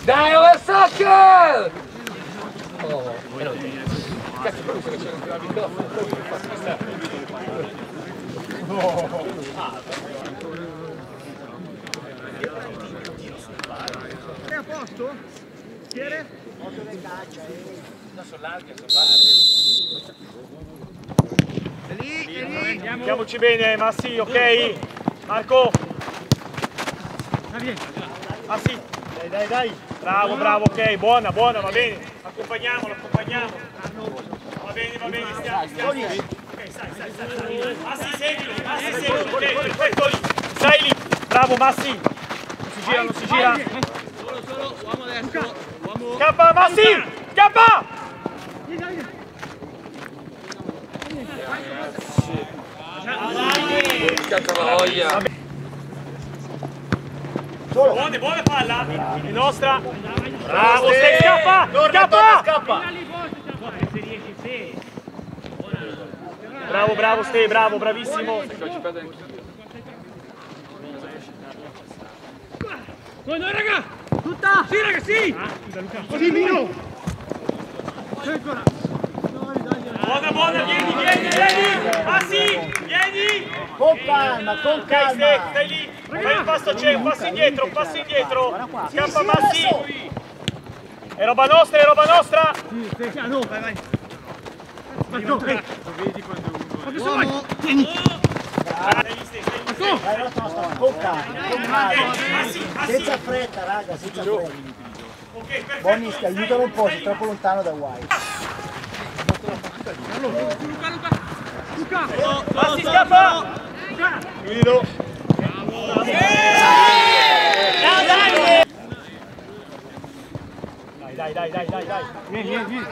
Dai, over soccer! Oh, cazzo, quello se c'era il microfono, poi mi fa stare. Sei a posto? Schiere? Occhio del calcio, no, sono larghe, È lì. Mettiamoci bene, ma sì, ok? Marco! Ah sì! Dai! Bravo, ok, buona, va bene! Accompagniamolo! Va bene, stiamo. Ok, stai. Massi, seguilo, ok, perfetto lì! Stai lì! Bravo, Massi! Non si gira! Solo, uomo destro, uomo... Scappa, Massi! Scappa! Cazzo la voglia! Buona palla! È nostra! Bravo, stai, scappa! Bravo, stai, bravo, bravissimo! No, raga! Tutta! Sì, raga, sì! Così, Mino! Ancora! Buona, vieni! Massi, vieni! Con calma! Stai lì! Fai un passo indietro! Scappa, Massi! È roba nostra! Sì, no, vai! Marco, lo vedi quando uno... Adesso vai! Vieni! Con calma! Senza fretta, raga, senza fretta! Bonnie, ti aiutano un po', sei troppo lontano da White. Luca! Massi, scappa! Guido! Dai! Vieni!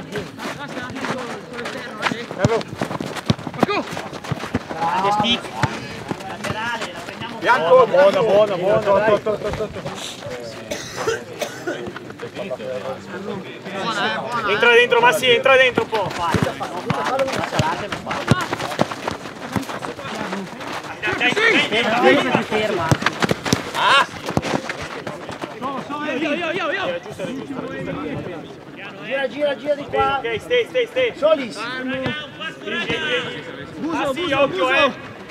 Marco! Grande stick! Laterale, la prendiamo... Bianco! Buona! Entra dentro, Massi, entra dentro un po'! Dai! Ferma! Gira di qua! Ok, stai! Solis! Massi, occhio,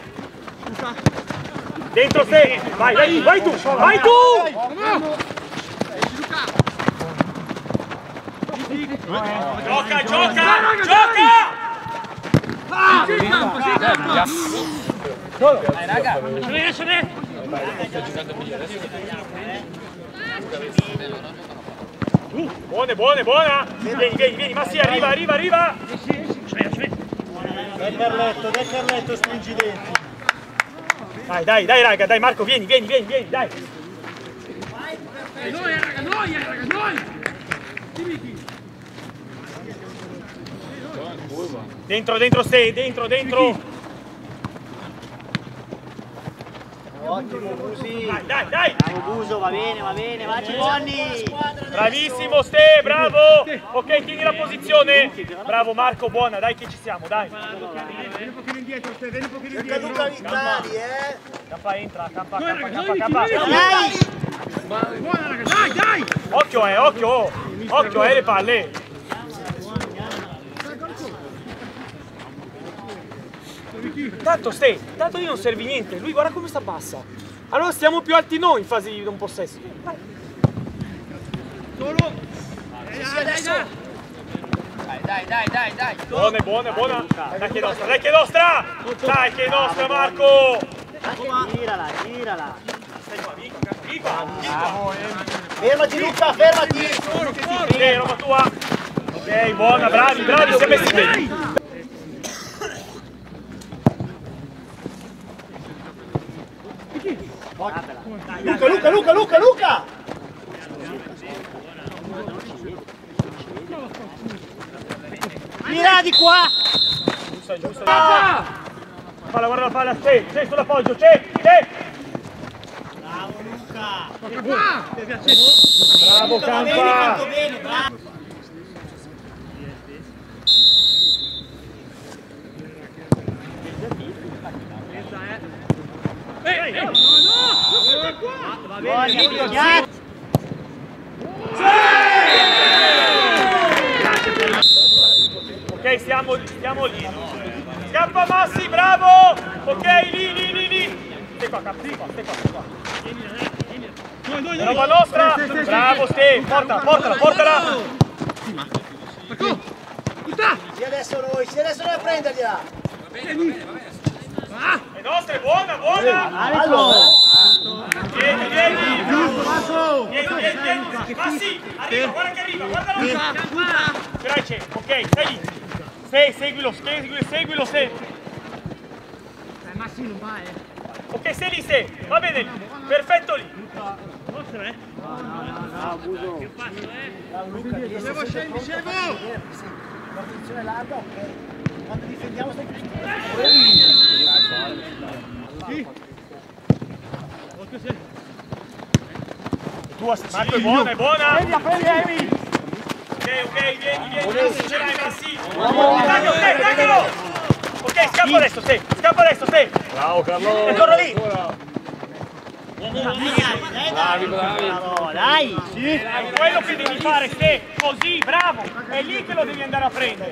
Dentro te! Vai tu! Gioca! Dai, raga! Lasciami! Buona! Vieni, Massi, arriva! Del Carletto, stringi dentro! Dai, raga, dai, Marco, vieni, dai! Noi! Dentro, stai, dentro! Ottimo, Busi! Dai! Bravo Buso, va bene, vacci Bonnie! Bravissimo, Ste, bravo! Ok, tieni la posizione! Bravo Marco, buona, dai che ci siamo, dai! Vieni un pochino indietro, vieni un pochino Cerca indietro! Luca Vitali, Campa entra, campa! Dai! Buona, raga, dai! Occhio, le palle! Tanto io non servi niente, lui guarda come sta bassa. Allora stiamo più alti noi in fase di un possesso. Solo! Dai! Buona! Dai che è nostra! Marco! Girala! Viva! Fermati Luca, fermati! Roba tua! Ok, buona, bravi, siamo messi bene! Luca! Gira di qua! Giusto! Guarda la palla, c'è sull'appoggio, c'è! Bravo Luca! Bravo Campa! Bene, bravo! Va bene, Ok, stiamo lì. Scappa Massi, bravo! Ok, lì. Stai qua, capo, stai qua. Roba nostra! Bravo, Ste! Portala! Sì, adesso noi a prendergliela! È nostra, è buona! Allora! Vieni! Massi, arriva, guarda che arriva, guardalo! Però c'è, ok, stai lì! Seguilo, Ste! Massi non va, Ok, sei lì, Ste! Va bene lì! Perfetto lì! Luca, dicevo! La posizione larga, ok. Quando difendiamo stai più Tua, Marco, è buona! Prendi! Ok, vieni, ce l'hai, Massi! Taglialo! Ok, scappa adesso, Ste! Bravo, Carlo! E torna lì! Bravi. Dai! Sì! Quello che devi fare, Ste! Così, bravo! È lì che lo devi andare a prendere!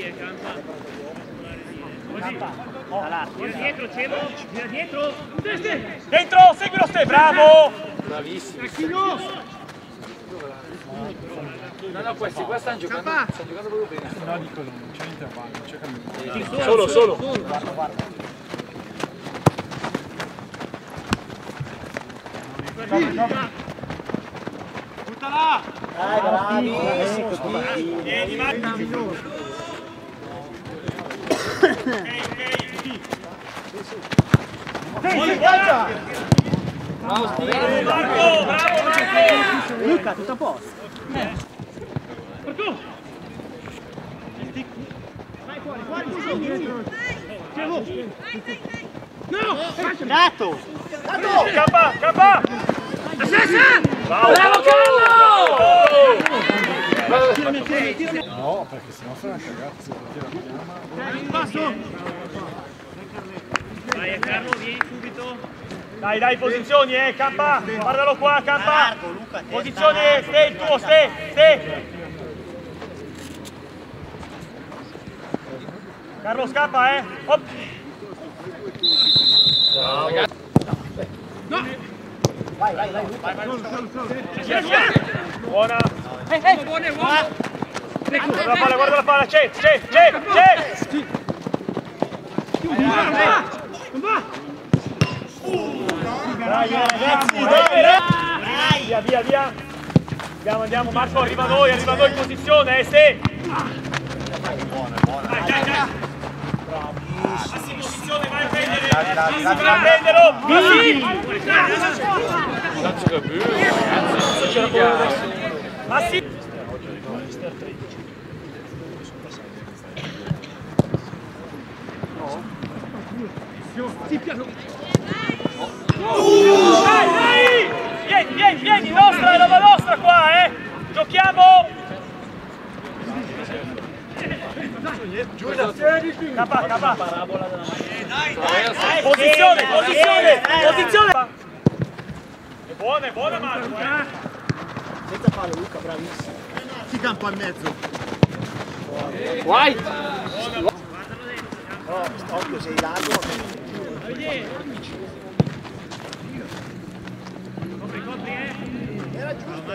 Gira dietro! Dentro, seguilo, Ste! Bravo! Bravissimo. No, questi qua stanno giocando proprio bene. No, dico non c'è intervallo, non c'è cambiato. Solo! Buttala! Dai, bravi! Vieni, Marco! Buona! Marco, bravo! Luca, tutto a posto! Dato! Scappa! Bravo Carlo! No, perché sennò fa una cagata, se la Vai Carlo, vieni subito. Dai, posizioni, campa. Guardalo qua, campa. Posizione, Ste, il tuo, Ste. Carlo scappa, Hop. Vai, Luca! Buona. Guarda la palla, c'è. Dai ragazzi, via. Andiamo, Marco, arriva noi in posizione, Ste. Dai. Massi in posizione, vai a prendere. Vai a prenderlo. Massi. Dai! Vieni, è roba nostra qua, Giochiamo! Capà! Posizione! È buona Marco, Senza fallo, Luca, bravissimo! Si campo a mezzo. Vai! No, occhio, sei largo. Era giusto,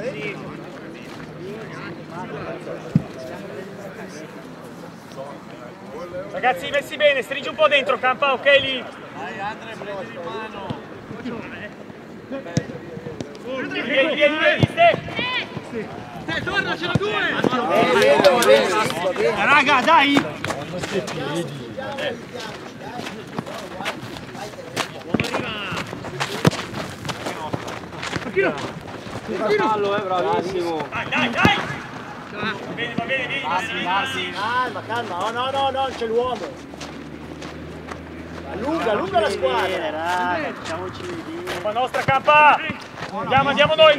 Ragazzi, messi bene, stringi un po' dentro, campa, ok lì. Dai Andre, prendi in mano. Vieni, Ste. Torna, ce l'ho due! Raga, dai! Fallo, bravissimo. Dai! Va bene, vieni. Calma, no, non c'è l'uomo. Allunga la squadra. Raga, facciamoci vedere. La nostra campa. Andiamo noi.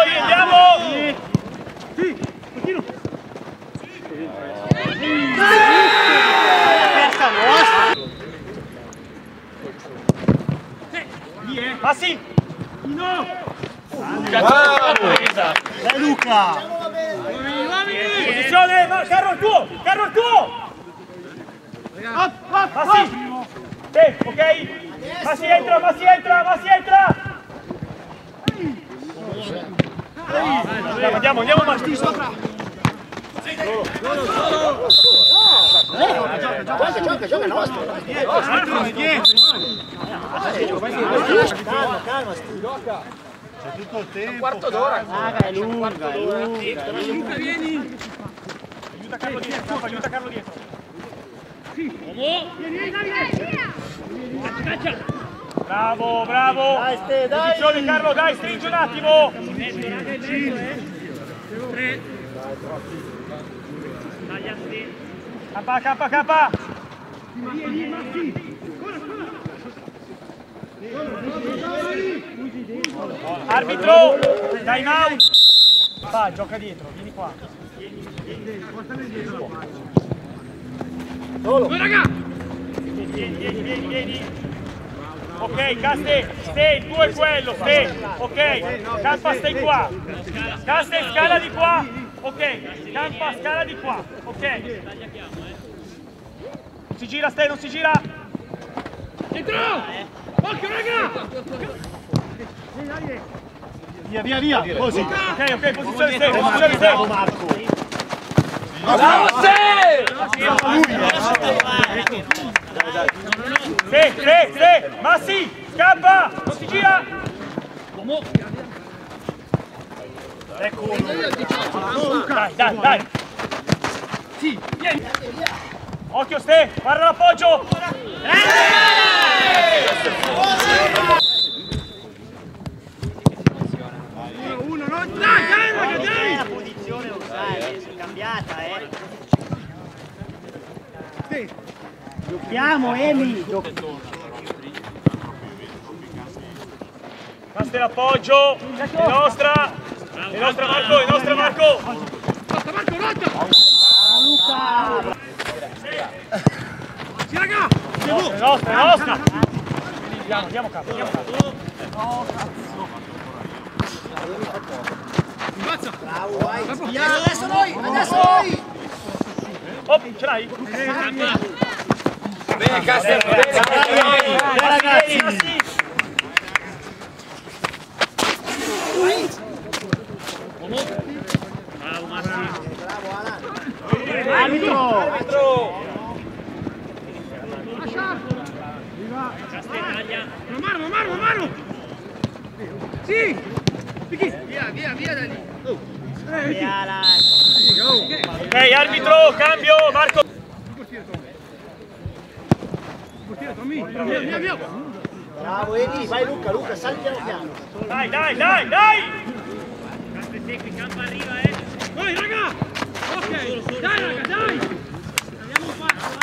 Sì, continua. Questa nostra. Massi. No! Dai Luca. Posizione, Carro il tuo! Massi! Sì, ok? Massi entra, Massi entra, Massi entra! Andiamo Massi! Gioca nostro. Calma, Gioca. C'è tutto il tempo. Un quarto d'ora. Raga, è lunga. Luca, vieni. Aiuta Carlo dietro, aiuta Carlo dietro. Bravo! Dai, Ste, dai. Posizione Carlo, dai, stringi un attimo! Campa! Arbitro! Time out! Vai, gioca dietro, vieni qua. Solo. Vieni. Ok, Caste, Ste, il tuo è quello, Ste. Ok, Campa stai qua. Caste, scala di qua. Ok, Campa, scala di qua. Ok. Non si gira, Ste, non si gira. Dentro! Occhio, raga! Via, così. Ok, posizione Ste, posizione Ste. Bravo, Ste! Sì, Massi, scappa, non si gira. Ecco uno. Dai. Sì, vieni. Occhio Ste, guarda l'appoggio. Uno, no, dai! La posizione lo sai, è cambiata, Sì. Giochiamo, Emi. Caste l'appoggio, è nostra Marco. Lotta, Marco, lotta! Luca. Sì, raga! È nostra. Andiamo capo. Ammazza! Bravo, vai. Bravo. Adesso noi! Oh, ce l'hai? Bene, Caste, bene. Ragazzi. Bravo, Alan. Arbitro. Mano! Sì! Via da lì! Ok, arbitro, cambio, Marco. Portiere, Tommy! Via! Bravo, Edi. Vai, Luca, sali piano. Dai! Vai, raga! Ok! Dai, raga, dai! Andiamo un passo,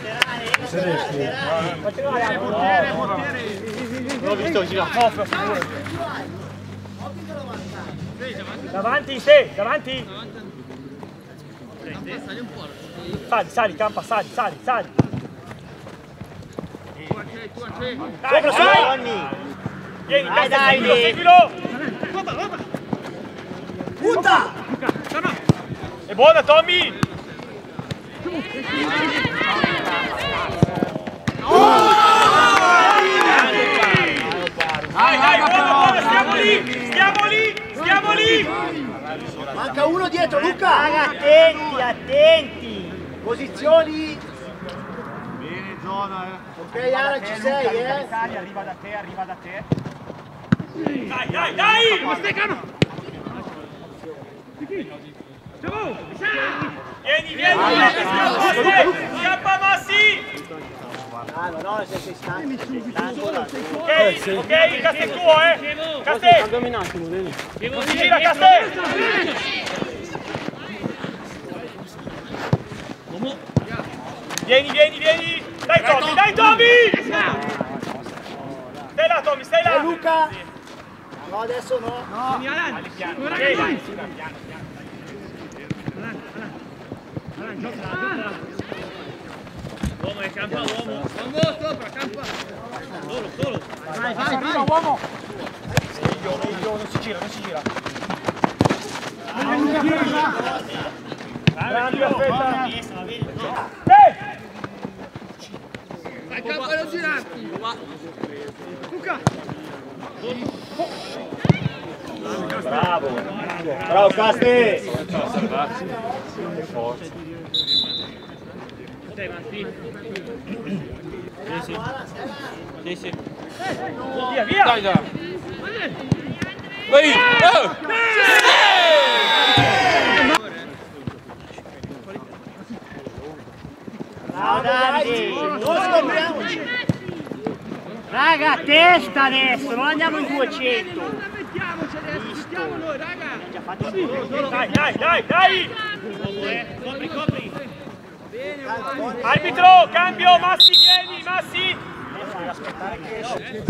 raga! Portiere! L'ho visto girare. Davanti, Ste, davanti. Sali, Campa, sali. Dai! Vieni, seguilo! Punta! È buona, Tommy! Dai, buona, stiamo lì! Manca uno dietro, Luca! Raga, attenti! Posizioni! Bene, zona, Ok, Alan, ci sei, Arriva da te. Dai! Ma stai calmo! Ciao! Vieni, scappa Massi! No, sei stanco. Ok, Caste è tuo, Caste! Dammi un attimo, Deni. Non si gira, Caste! Vieni! Dai, Tommy! Stai là, Tommy, stai là! Luca! No, adesso no. Vieni, Alan! Ok. Uomo è campa, uomo! Sopra, campa! Solo! Vai, uomo! Meglio, non si gira. Grandi, aspetta! Dai, campo, non girarti! Luca! Bravo! Bravo Caste! Forza! Sei Matti? Sì, sì. Via, via! Dai, dai! Vai! Bravo Davide, non scopriamoci. Raga, testa adesso, non andiamo in 200. Non mettiamoci adesso, mettiamo noi, raga! Già fatto sì. Dai, dai, dai, dai! Copri, copri! Arbitro, cambio, Massi, vieni, Massi! Aspettare che esce.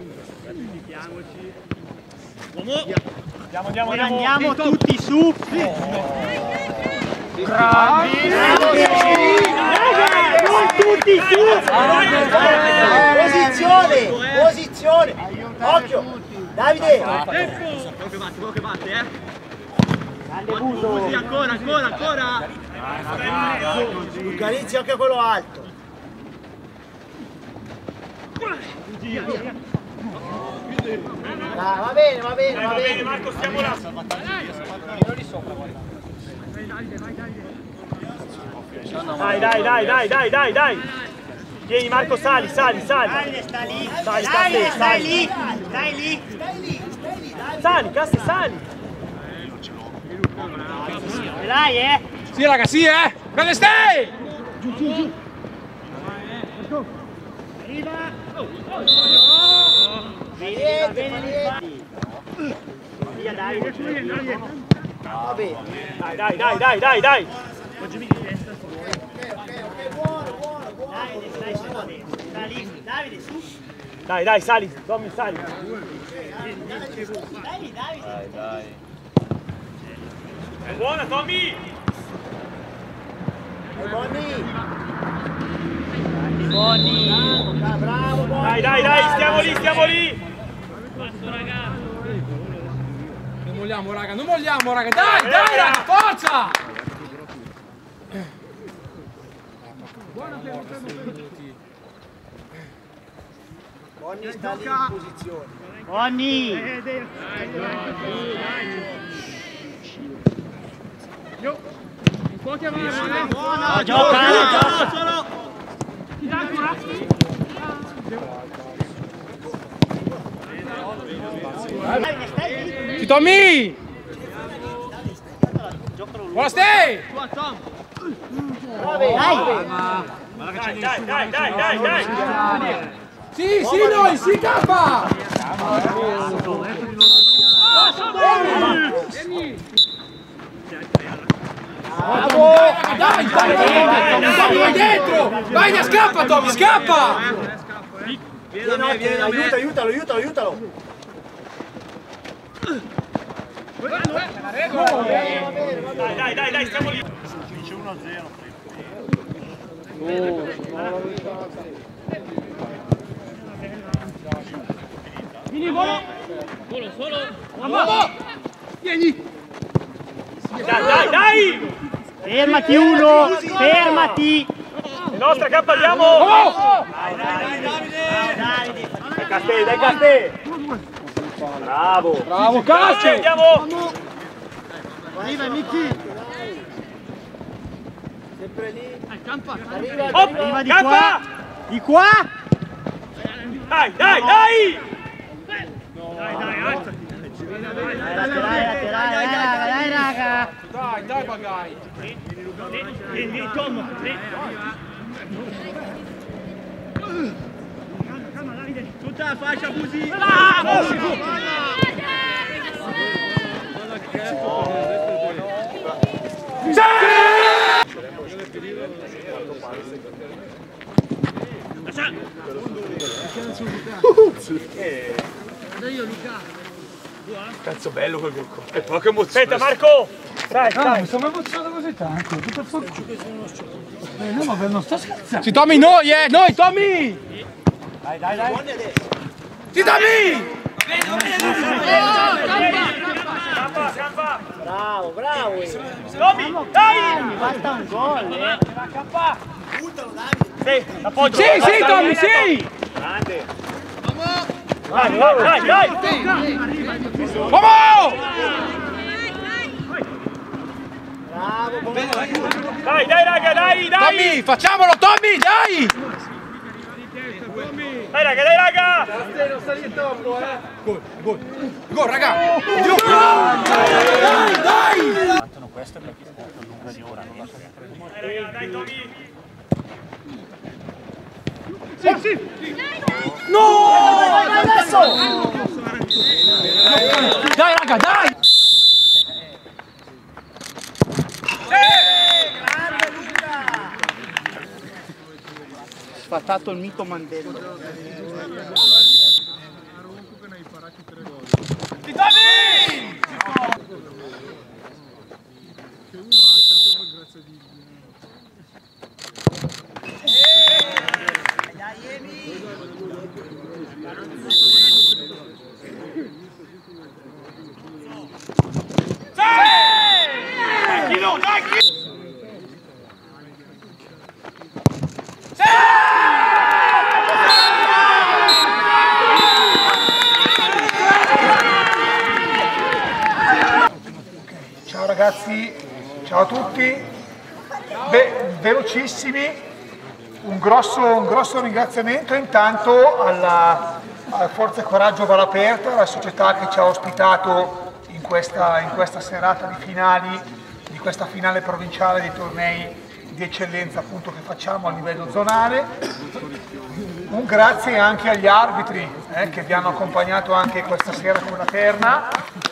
Andiamo, Ora andiamo tutti su. Bravi! Non tutti su. Posizione, posizione. Occhio. Davide. Quello che batte, Grande Buso. Ancora! Lucalizzi anche quello alto. Va bene, va bene, va Va bene, bene. Marco, stiamo là! Dai! Vieni Marco, sali! Davide sta lì. Sali, Davide, stai lì. Stai lì. Sali, Caste, sali! Ce l'hai, Sì, raga, sì, Dove stai? Giù. Va bene. Via Davide. Va bene. Dai! Davide, stai su adesso. Sta lì. Davide, su. Dai, sali, Tommy, sali! Davide. Buona, Tommy! Bonni. Bravo, Bonni. Dai, stiamo lì! Non molliamo, raga! Dai, raga, forza! Bonni sta lì in posizione. Bonni. Può chiamare, Gioca. Davide, stai lì. Sì, Tommy! Buona stai! Dai. Dai! Sì, noi, sì, Kappa! Dai, vai dentro! Vai, scappa, Tommy, scappa! Aiutalo. Dai, stiamo lì! Vieni, volo! Solo! Vieni! Dai! Fermati uno, fermati. La nostra K, andiamo! Davide. Dai Caste! Bravo, Caste! Andiamo! Arriva Micchi. Sempre lì. Arriva di qua. Di qua. Dai! Dai, alzati! Dai, raga. Dai, bagai! Vieni, Tom! Calma, Davide! Tutta la fascia, Busi! Cazzo bello quel gol. E poi che emozione. Aspetta Marco! Dai! Mi sono emozionato così tanto, tutto il fuoco. No, ma non sto scherzando. Sì, Tommy, noi, Tommy! Dai! Sì, Tommy! Campa! Bravo. Tommy, dai! Basta un gol, Campa! Sì, appoggio. Sì, Tommy, sì! Grande. Dai! Vamos! Dai, raga, dai! Tommy, facciamolo, Tommy, dai! Dai, raga! Gol, raga! Dai! Questo perché è lunga di ora, non la so. Dai, Tommy! Sì! No! Adesso! Dai, raga, dai! Grande Luca! Sfatato il mito Mandela. Ciao ragazzi, ciao a tutti, velocissimi, un grosso ringraziamento intanto alla Forza e Coraggio Valaperta, la società che ci ha ospitato in questa serata di finali, di questa finale provinciale dei tornei di eccellenza appunto che facciamo a livello zonale. Un grazie anche agli arbitri che vi hanno accompagnato anche questa sera con la terna.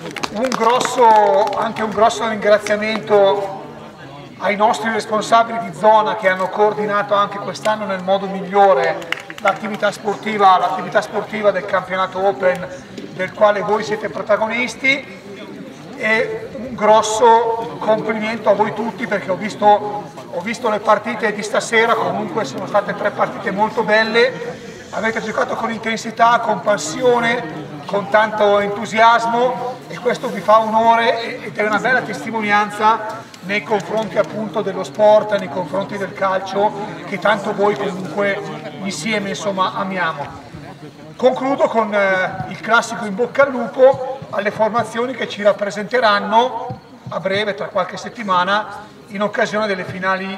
Anche un grosso ringraziamento ai nostri responsabili di zona che hanno coordinato anche quest'anno nel modo migliore l'attività sportiva del campionato Open del quale voi siete protagonisti, e un grosso complimento a voi tutti perché ho visto le partite di stasera, comunque sono state 3 partite molto belle, avete giocato con intensità, con passione, con tanto entusiasmo e questo vi fa onore ed è una bella testimonianza nei confronti appunto dello sport, nei confronti del calcio che tanto voi comunque insieme insomma amiamo. Concludo con il classico in bocca al lupo alle formazioni che ci rappresenteranno a breve, tra qualche settimana, in occasione delle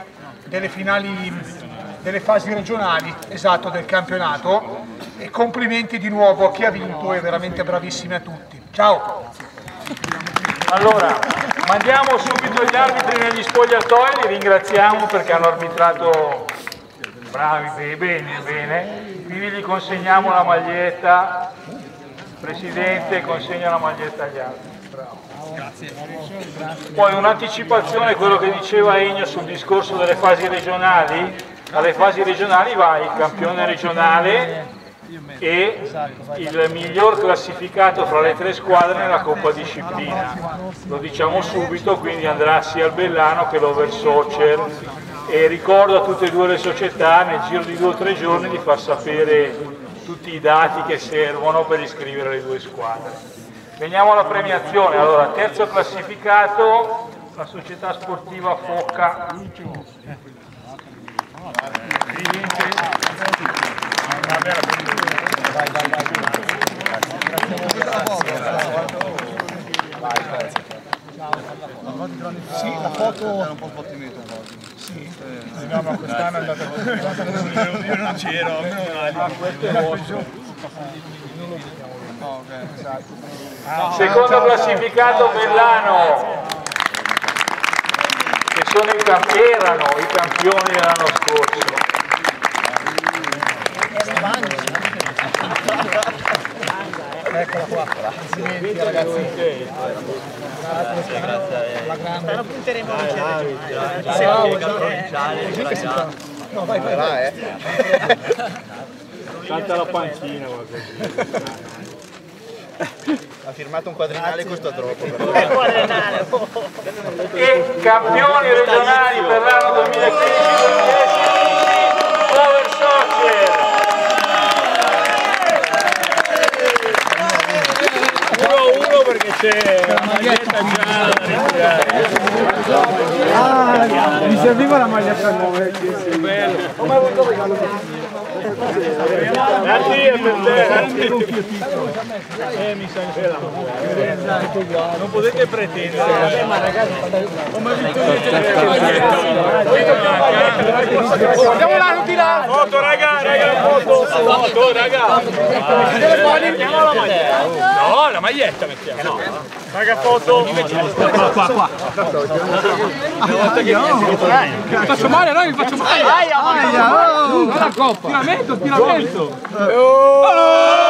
fasi regionali, esatto, del campionato, e complimenti di nuovo a chi ha vinto e veramente bravissimi a tutti. Ciao! Allora, mandiamo subito gli arbitri negli spogliatoi, li ringraziamo perché hanno arbitrato bravi, bene, quindi gli consegniamo la maglietta, Presidente consegna la maglietta agli arbitri. Bravo. Grazie. Poi un'anticipazione, quello che diceva Ennio sul discorso delle fasi regionali, alle fasi regionali va il campione regionale e il miglior classificato fra le 3 squadre nella Coppa Disciplina. Lo diciamo subito, quindi andrà sia il Bellano che l'Oversoccer e ricordo a tutte e 2 le società nel giro di 2 o 3 giorni di far sapere tutti i dati che servono per iscrivere le 2 squadre. Veniamo alla premiazione. Allora, terzo classificato, la società sportiva Focca. Sì, la foto... Era un po' ottimista. Sì, no, ma quest'anno è andata così. Io non c'ero, questo è vostro. Secondo classificato Bellano, che erano i campioni dell'anno scorso. Eccola qua. Complimenti ragazzi. Grazie. La grande. La punteremo No, vai. Salta la panchina. Ha firmato un quadrinale, costa troppo. E campioni regionali per l'anno 2015-2016, Oversoccer. 1-1 perché c'è la maglietta già da ritirare. Mi serviva la maglia per 9. Non potete pretendere. Andiamo là, non di là! Foto raga, foto! Foto raga! Mettiamo la maglietta. No, la maglietta mettiamo. Raga foto! Qua. Faccio male, no? Mi faccio male. Aia, la coppa. Tiramento.